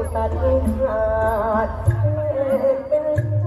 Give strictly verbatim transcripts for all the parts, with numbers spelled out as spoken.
ตัดขาดเป็น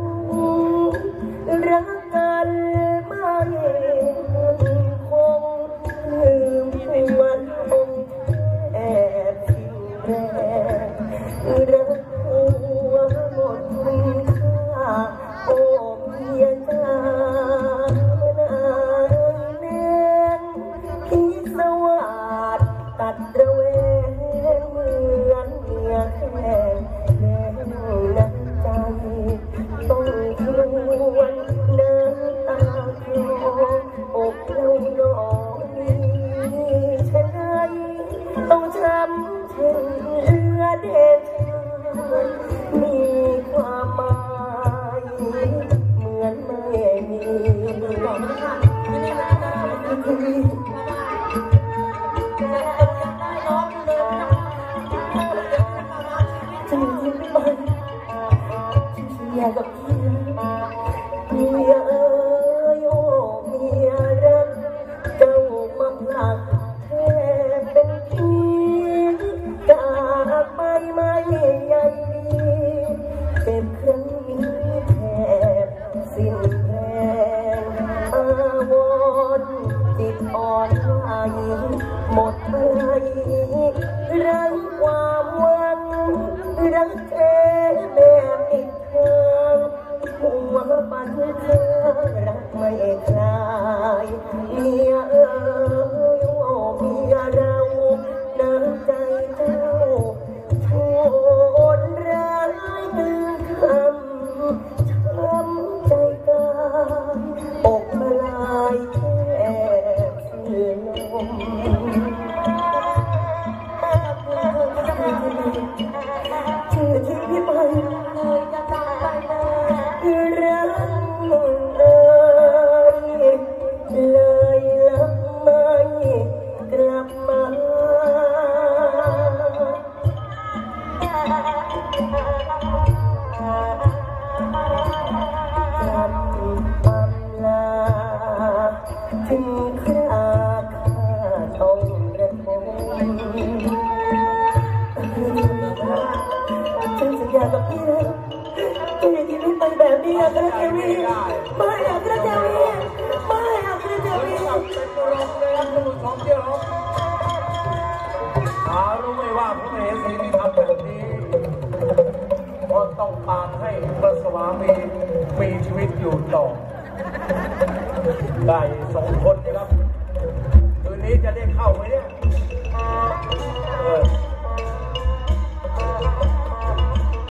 รักกันไม่คงลืมวันองค์แอบทิ้งแรงรักหัวหมดคุณค่าโอ้เพียงตาเนนคิดสวัสดตัดระเวงเหมือนเมียแค่แค่น้ำใจต้องทวนน้ำตาคลออกเราหนอนี้ฉะนั้นต้องช้ำเช่นเรือเด็ดมีความหมายเหมือนไม่มีบอกนะคะไม่ได้รักนะคุณพี่จะมีที่ไม่ไปอยากกับพี่เมียเอ๋ยโอ้เมียรักเจ้ามาผลักแทบเป็นพี่จากไปไม่ใหญ่ดีเจ็บครั้งนี้แทบสิ้นแรงอาวรณ์จิตอ่อนไหวหมดไปไร้ความหวังรักแท้แบบอีกทางหัวปันเธอรักไม่คลายเมียเอ๋ยโอ้เมียเราน้ำใจเจ้าโทษร้ายเกินคำช้ำใจกายอกละลายแทบสิ้นลมชื่อที่พี่ไปเลยจะตามไปเลยรักเอ่ยเลยลับไม่กลับมาจำอำลาถึงคราข้าต้องระทมฉันสัญญากับพี่แล้วจะอย่าทิ้งพี่ไปแบบนี้อัครเทวีไม่อัครเทวีไม่อัครเทวีเป็นตัวรองเลยครับคุณผู้ชมที่รักหารู้ไหมว่าพระมเหสีที่ทำแบบนี้เพราะต้องการให้พระสวามีมีชีวิตอยู่ต่อได้สองคน